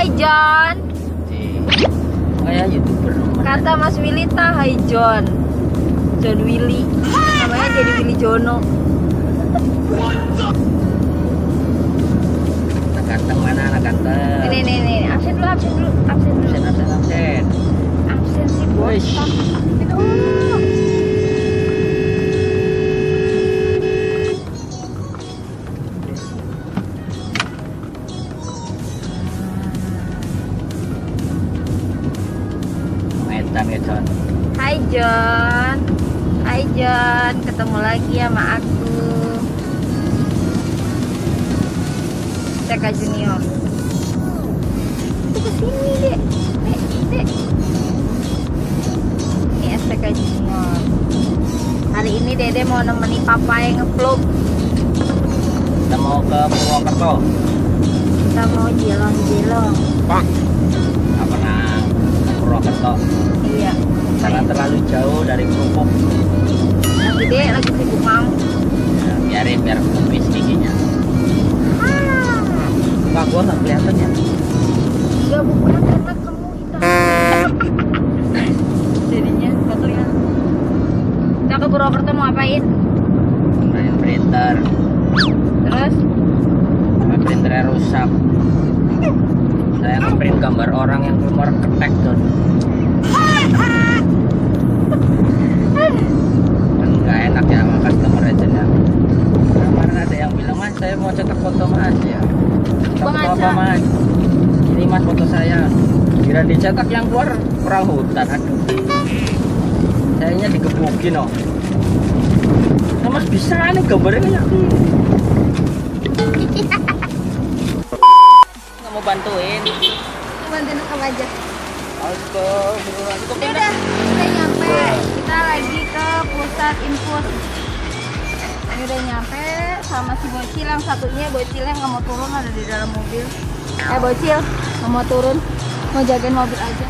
Hai John. Kayak YouTuber. Kata Mas Willy ta, hai John. John Willy. Namanya jadi Willy Jono. Anak ganteng mana anak ganteng? Nih. Absen dulu. Absen sih botak. Ya, John. Hai John, ketemu lagi sama aku. TK Junior. Itu kesini dek. Ini STK Junior. Hari ini Dede mau nemenin papa yang ngevlog. Kita mau ke Purwokerto. Kita mau jelong-jelong. Pak. Nggak pernah ke Purwokerto. Iya. Karena terlalu jauh dari kerupuk. Yang gede lagi sibuk mau. Ya, biar kumis giginya. Pak, gua nggak kelihatan ya. Enggak, bukan karena kamu hitam. Jadinya nggak kelihatan. Kita ke Purwokerto mau ngapain? Main printer. Terus? Printernya rusak. Saya ngeprint gambar orang yang keluar ketek tuh. Kan nggak enak ya sama customer agent-nya. Kemarin ada yang bilang, Mas saya mau cetak foto Mas ya. Bang Foto Aca. apa Mas? Ini Mas foto saya. Kira dicetak yang keluar orang hutan. Aduh. Sayanya digebukin loh. Nah, Mas bisa nih gambarnya ya. Nggak mau bantuin. Bantuin kamu aja. Astagfirullahaladzim. Udah nyampe. Kita lagi ke pusat infus. Ini udah nyampe sama si bocil, yang satunya bocil yang nggak mau turun ada di dalam mobil. Bocil nggak mau turun, mau jagain mobil aja.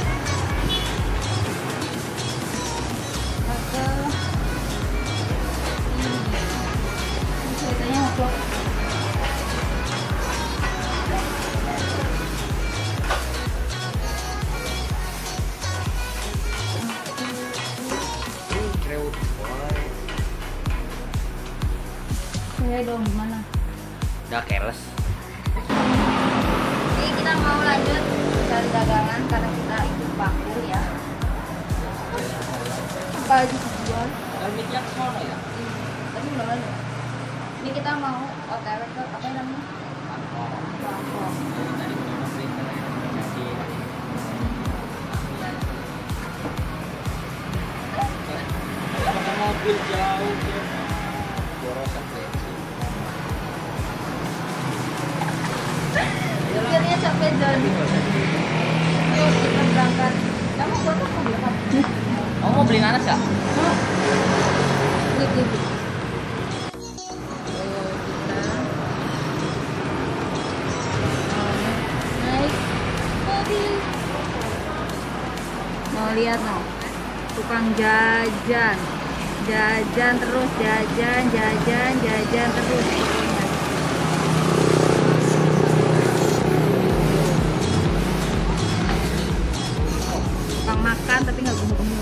Ceritanya ngevlog. Saya dong gimana? Udah keles. Jadi kita mau lanjut cari dagangan karena kita ikut bakul ya. Apa aja dijual? Minyak sono ya? Tapi belum ada. Ini kita mau OTW ke apa yang namanya? Bangkok. Mobil jauh ya. Borosan bensin. Akhirnya capek John. Yuk kita berangkat. Kamu buat apa berangkat? Kamu mau beli nanas gak? Nih. Naik mobil. Mau lihat no, tukang jajan terus, jajan terus. Tukang makan tapi nggak gemuk-gemuk.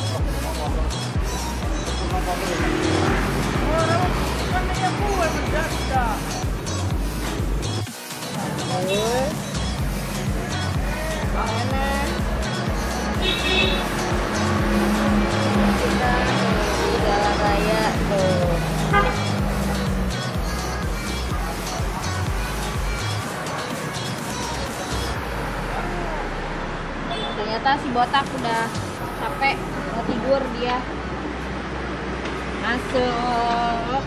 Kita di jalan raya tuh. Ternyata si botak udah capek mau tidur dia. Masuk.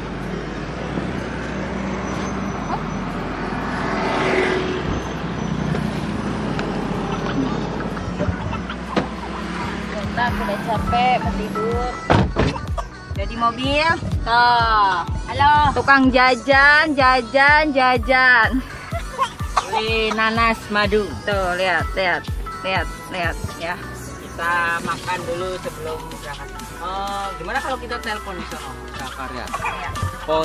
Botak udah capek mau tidur. Udah di mobil. Tuh. Halo. Tukang jajan. Beli nanas madu. Tuh, lihat ya. Kita makan dulu sebelum berangkat. Oh, gimana kalau kita telepon di sana? Jakarta. Iya.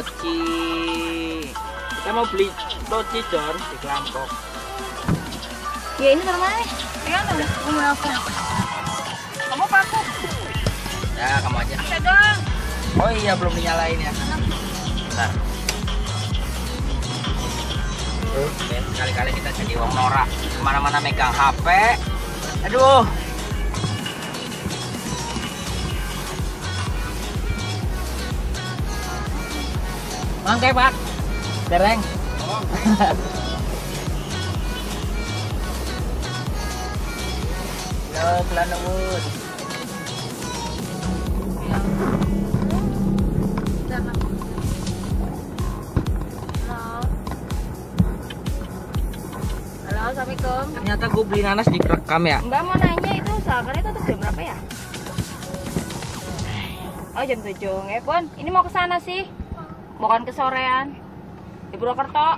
Poci. Kita mau beli poci John di Kelampok. Ya ini taruh mana nih? Pegang dong. Gue mau nelfon. Kamu apa aku? Ya kamu aja. Bisa dong. Oh iya belum dinyalain ya. Bentar. Oke, kali-kali kita jadi wong norak. Kemana-mana megang HP. Aduh. Mangke Pak. Dereng. Halo, Kelana Wood. Halo, Assalamualaikum. Ternyata gue beli nanas direkam ya. Mbak mau nanya itu usahakannya tutup jam berapa ya? Oh jam 7. Pun, ini mau ke sana sih. Bukan ke sorean. Di Purwokerto.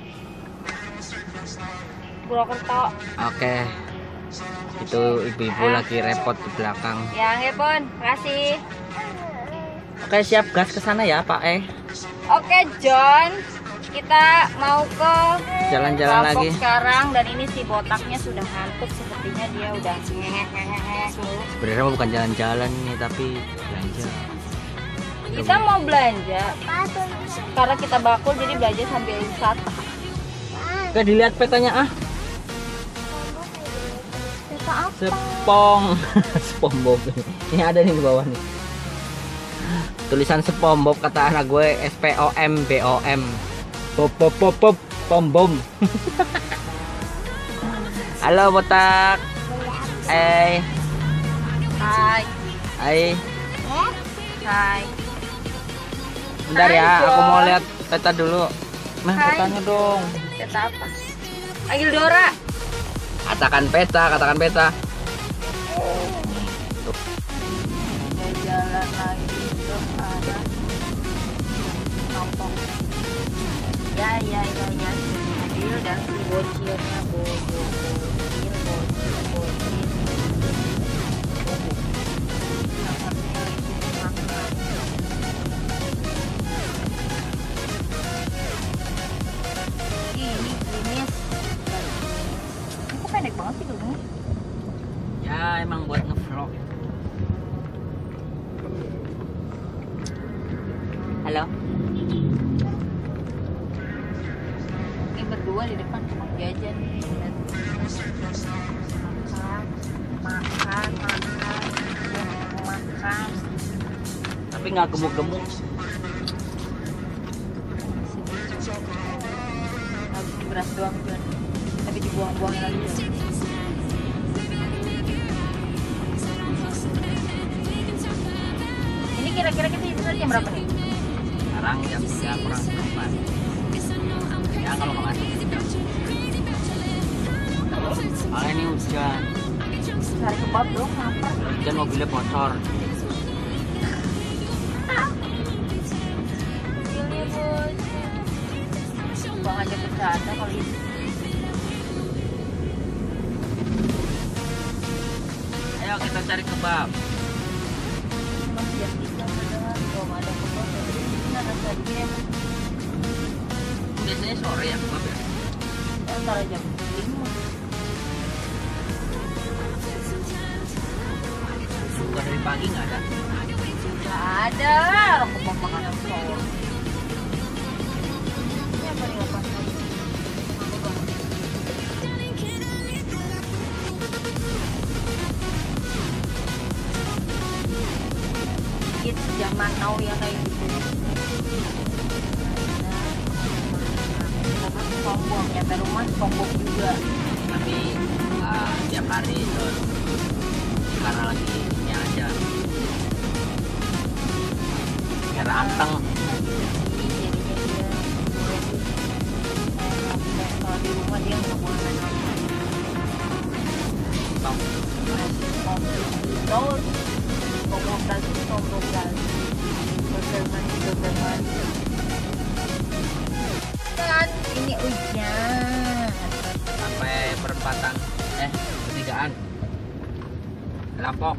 Purwokerto. Oke. Itu ibu-ibu lagi repot di belakang. Ya, Pun. Makasih. Oke, siap gas ke sana ya, Pak. Oke, John. Kita mau ke Jalan-jalan Lombok lagi. sekarang dan ini si botaknya sudah ngantuk, sepertinya dia udah ngehek dulu. Sebenarnya bukan jalan-jalan nih, tapi belanja. Kita mau belanja karena kita bakul jadi belanja sambil wisata. Oke, dilihat petanya ah. Peta apa? Sepong. SpongeBob. Ini ada nih di bawah nih. Tulisan SpongeBob kata anak gue SPOMBOM. Pop pop pop pop pom-bom. Halo botak. Hai. Hai. Hai. Hai. Bentar ya, Hai, aku John. mau lihat peta dulu. Nah, Hai. petanya dong. Peta apa? Panggil Dora. Katakan peta, katakan peta. Kita jalan lagi ke arah Lombok. Ya. Mobil dan si bocilnya bocil. Ini klinis. Ini kok pendek banget sih dulu? Ya, emang buat ngevlog. Halo. Ini berdua di depan mau jajan. Makan. Tapi nggak gemuk-gemuk. Habis beras doang John. Tapi dibuang-buangin lagi. John. Ini kira-kira kita itu tadi jam berapa nih? Sekarang jam 3 kurang 4. Ya kalau nggak masuk. Soalnya ini hujan. Cari kebab dong, lapar. Hujan mobilnya bocor. Mobilnya bocor. Bang aja bercanda kali ini. Ayo kita cari kebab. Masih jam 3 padahal belum ada kebab. Jadi ini ada tadinya. Biasanya sore ya kebab ya. Antara jam 5. Bukan dari pagi nggak ada. Gak ada orang kebab makanan sore. Ini apa nih lepas lagi? Kids zaman now ya kayak gitu. Kita kan SpongeBob, nyampe rumah SpongeBob juga. Tapi tiap hari terus karena lagi ini aja. Biar anteng. Jadinya dia kalau di rumah dia nggak boleh main terus ngobrol berteman kan ini hujan Sampai perempatan pertigaan Lapok.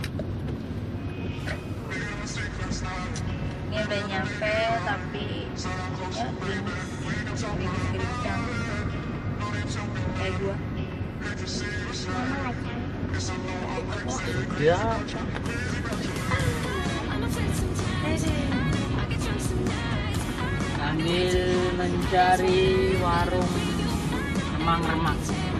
ini udah nyampe tapi ya gerimis gerimis kayak gua Ya. Sambil mencari warung remang-remang.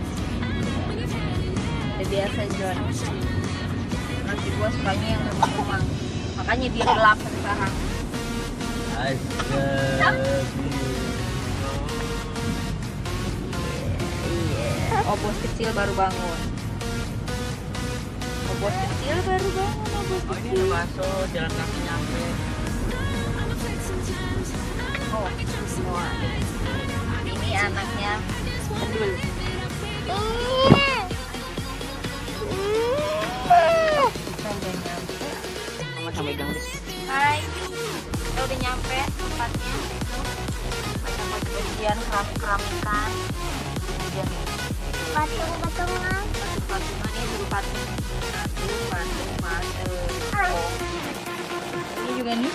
Udah biasa John. Nanti gua sukanya yang remang-remang. Makanya dia gelap sekarang. Astaga. Oh, bos kecil baru bangun. Oh, bos kecil baru bangun. Oh, bos Oh, ini kecil. ada bakso, jalan kaki nyampe. Oh, semua. Ini anaknya Bedul. Sampai nyampe. Mama sampai gang deh. Hai, kita udah nyampe tempatnya. Banyak baju-bajuan, keramik-keramikan. Kemudian Patung-patungan. patung-patungan ini dulu patung. Patung. Oh. Ini juga nih.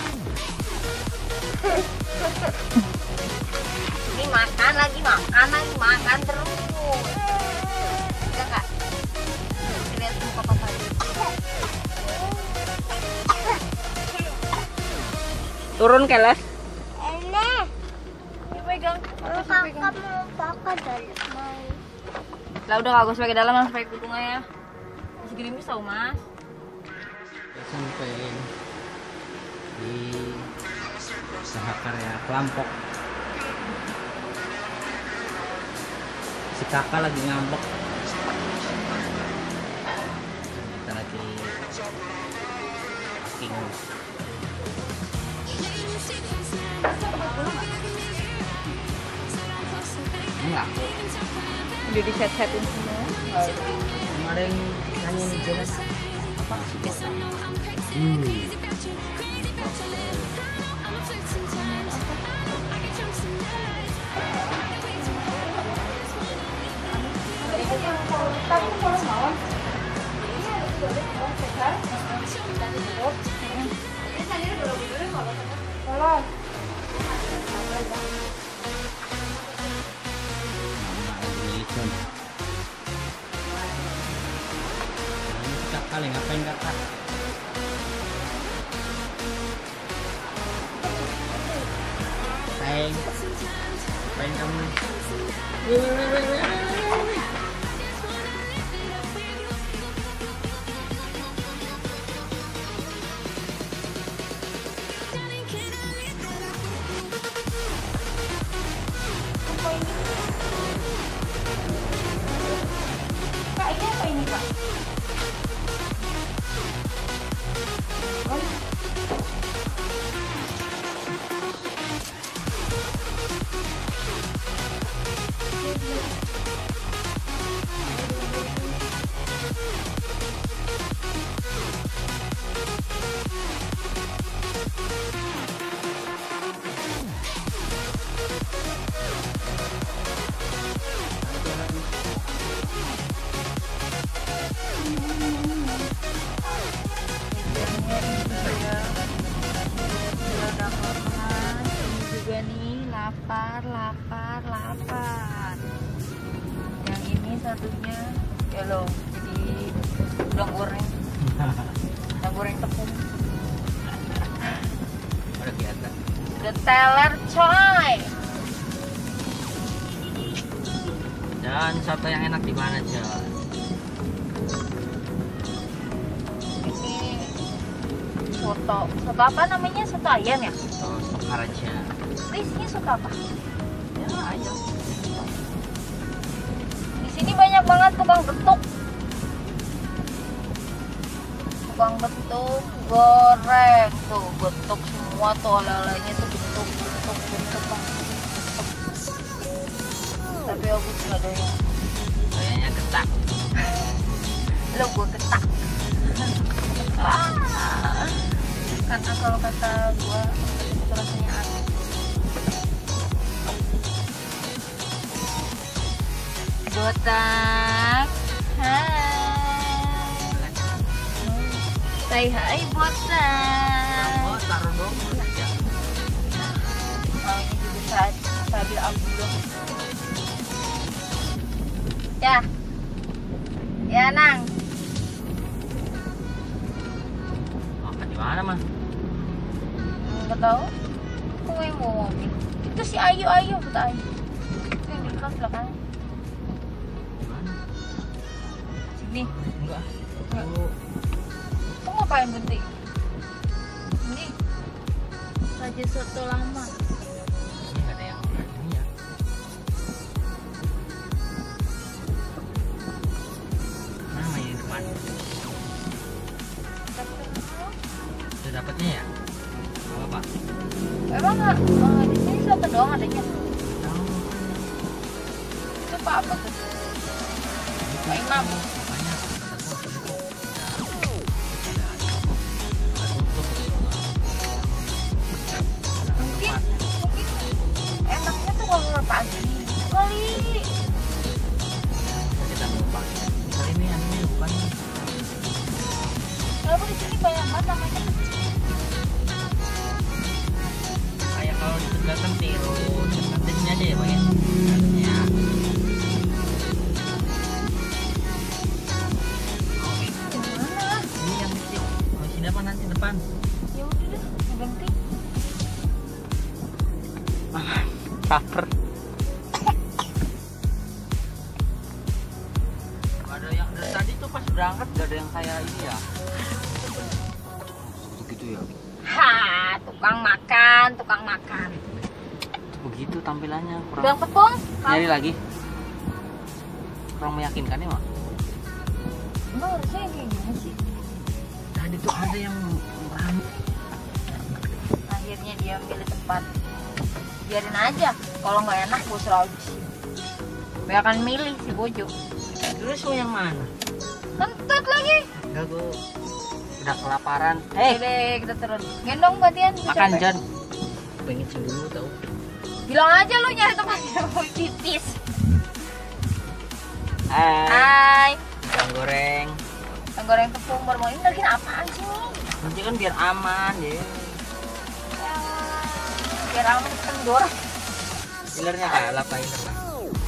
Ini makan makan terus. Bisa nggak? Kita lihat muka papa dulu. Turun kelas. Enak. Ini pegang. Kakak mau pakai dari mau. Lah udah nggak gue pakai dalam, langsung pakai kutungan ya. Masih gerimis tau mas. Sampai di Sahakarya Kelampok. Si kakak lagi ngambek. Kita lagi packing. Enggak. Udah di set-setin semua. Kemarin nanya nih jelas apa sih kota? Kali ngapain kakak? Sayang, ngapain kamu? Kak, ini apa ini kak? lapar. Yang ini satunya ya loh, jadi udang goreng. Udang goreng tepung. Udah kelihatan. The teller coy. Dan soto yang enak di mana, coy? Ini soto apa namanya? Soto ayam ya? Soto Karaja. Isinya soto apa? Ya, ayam. Di sini banyak banget tukang betuk. Tukang betuk goreng tuh, betuk semua tuh, oleh-olehnya tuh betuk. Tapi aku nggak doyan. Kayaknya ketak. Lo gue ketak. Karena kalau kata gue itu rasanya aneh. Botak, hai. Say hi botak. Oh, taruh dong aja. Oh, ini juga sabil Abdullah. Ya, Ya, Nang. Makan di mana, Mas? Enggak tahu. Aku yang bawa mobil. Itu si Ayu, betul Ayu. Itu yang di kelas belakang. Di mana? Sini. Enggak. Enggak. Aku Kamu ngapain berhenti? Ini Raja Soto lama. ini nggak ada yang ini ya. Mana yang di depan? Sudah dapatnya ya? Apa, Pak? Emang nggak? Di sini soto doang adanya. Tahu. Itu apa tuh? Pak Imam. Makanya Mungkin enaknya tuh kalau pagi kali. kita lupa. Kali ini anunya bukan. Kalau di sini banyak banget namanya kecil. Kayak kalau di Tegal kan tiru cantiknya aja ya, Bang ya. Ya. Gimana? Ini yang kecil. Kalau sini apa nanti depan? Ya udah deh, berhenti. Caper. Gak ada yang dari tadi tuh pas berangkat gak ada yang kayak ini ya. Begitu ya. Ha, tukang makan, tukang makan. Begitu tampilannya kurang. Udah tepung? Nyari lagi. Kurang meyakinkan ya, Mak. Emang harusnya kayak gini sih. Tadi tuh ada yang rame. Akhirnya dia milih tempat. Biarin aja, kalau nggak enak gue suruh audisi. Gue akan milih si Bojo. Terus mau yang mana? Kentut lagi. Enggak, gue udah kelaparan. Deh, kita turun. Gendong gantian. gue Makan capek. Jan. Pengen dulu tau. Bilang aja lu nyari tempat yang mau pipis. Hai. Hai. Ikan goreng. Yang goreng tepung baru mau ini lagi apaan sih nih? Nanti kan biar aman ya. Biar aman kendor. Ilernya kalah apa iler lah.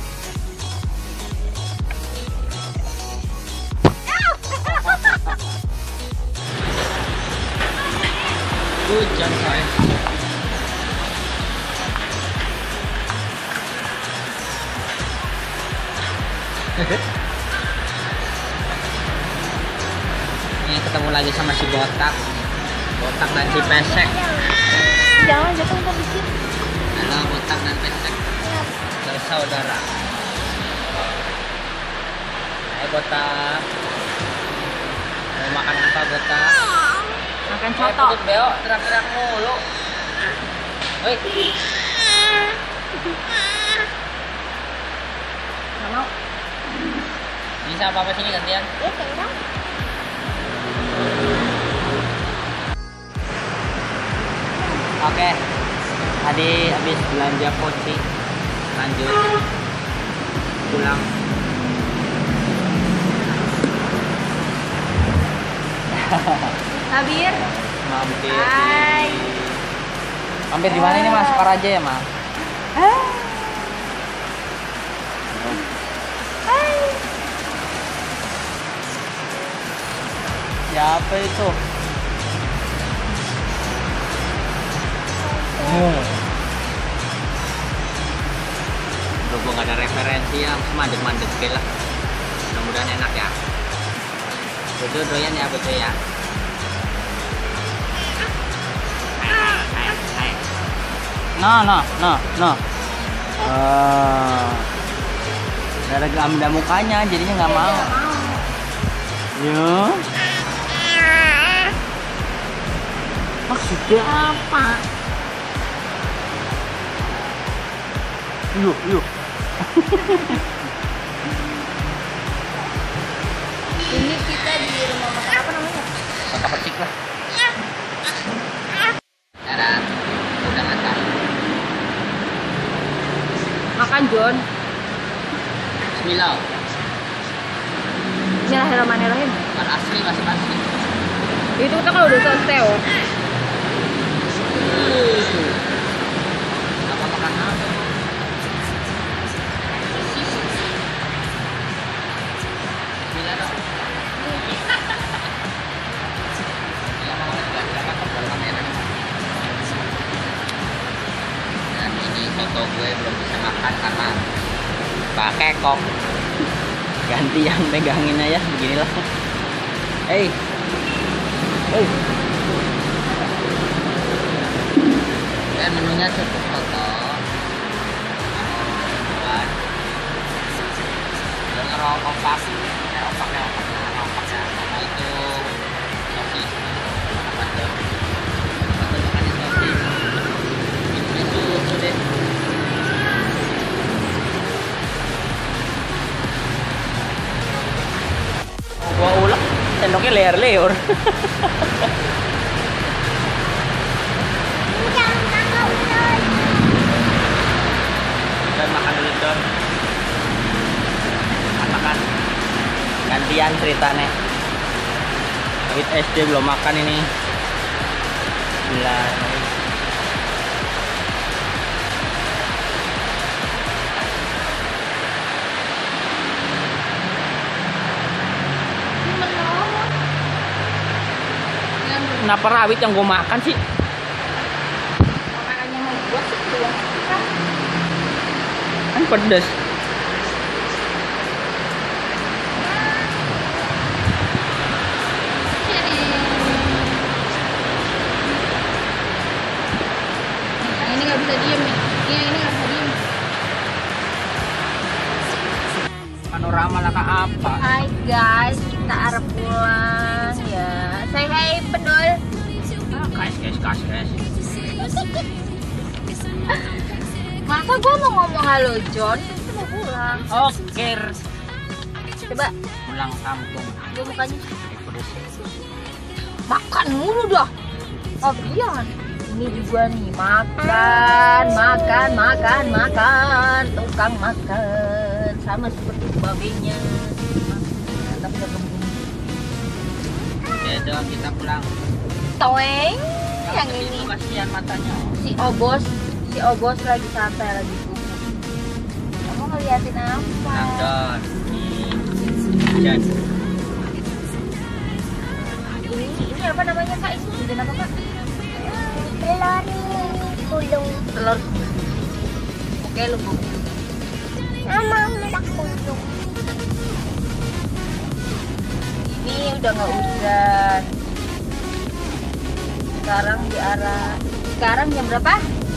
Hujan saya. Ini ketemu lagi sama si botak. Botak dan si pesek. Jangan jatuh ntar dikit. Halo botak dan pesek. Bersaudara. Hai botak. Mau makan apa botak? Makan Eh, soto. putut beo, terak-terak mulu. Woi. Nggak mau. Bisa apa-apa sini gantian? Ya tinggal. Oke. Tadi habis belanja poci. Lanjut pulang. Habir. Mampir. Hai. Mampir di mana ini Mas? Sukaraja ya, Mas? Siapa itu? Loh, gue gak ada referensi ya, mandek-mandek lah. Mudah-mudahan enak ya. Bojo doyan ya, Bojo ya. Hai. No. Gara-gara ambil mukanya, jadinya nggak mau. Ya. Maksudnya apa? Yuk. Ini kita di rumah makan apa namanya? Kota Petik lah. Dadah. Udah makan. Makan John. Bismillah. Bismillahirrahmanirrahim. Makan asli masih asli. Itu kita kalau udah selesai oh. Apa makan apa? Bismillah dong. Kakek kok. Ganti yang megangin aja beginilah. Hey. Hey. Dan menunya cukup foto. Dan opak sama itu sosis. Apa tuh? Makan sosis. Itu deh. Gua ulek, sendoknya leer-leer. Dan makan dulu Don. Makan. Gantian ceritanya. Awit SD belum makan ini. Gila. Kenapa rawit yang gue makan sih? Makanannya mau buat sih tuh. Kan pedes. Ini nggak bisa diem nih. Ini nggak bisa diem. Panorama lah kak apa? Hai guys, kita arep pulang ya. Say hey Pendol. Guys. Masa gue mau ngomong halo John, kita mau pulang. Oke. Coba Pulang kampung. gue mukanya Pedes. makan mulu dah. Oh Brian, ini juga nih makan. Tukang makan sama seperti babenya. Tapi udah kebun. Ya dong kita pulang. Toeng yang ini. Kasihan matanya. Si Obos lagi santai lagi bubuk. Kamu ngeliatin apa? Don. Jan. Ini apa namanya kak? Ini bikin apa kak? Telur gulung. Telur. Oke lu bubuk. Mama udah gulung. Ini udah nggak hujan. Sekarang di arah. Sekarang jam berapa?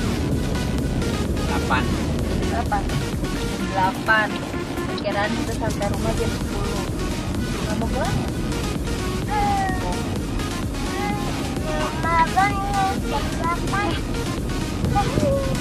8. Berapa? 8. Kiraan kita sampai rumah jam 10. Nggak mau pulang? Mama bangun jam 8.